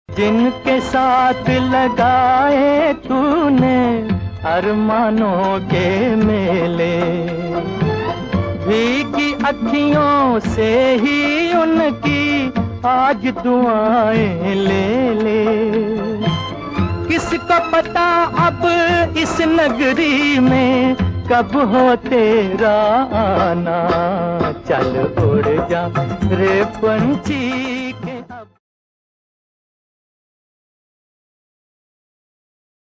जिनके साथ लगाए तूने अरमानों के मेले, भीगी अखियों से ही उनकी आज दुआएं ले ले। किसको पता अब इस नगरी में कब हो तेरा आना, चल उड़ जा रे पंछी।